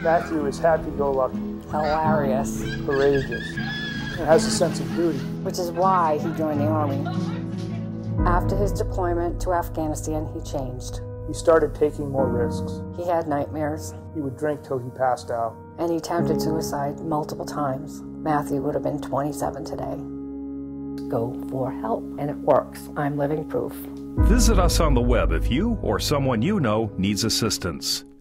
Matthew is happy-go-lucky, hilarious, courageous, and has a sense of duty. Which is why he joined the Army. After his deployment to Afghanistan, he changed. He started taking more risks. He had nightmares. He would drink till he passed out. And he attempted suicide multiple times. Matthew would have been 27 today. Go for help, and it works. I'm living proof. Visit us on the web if you or someone you know needs assistance.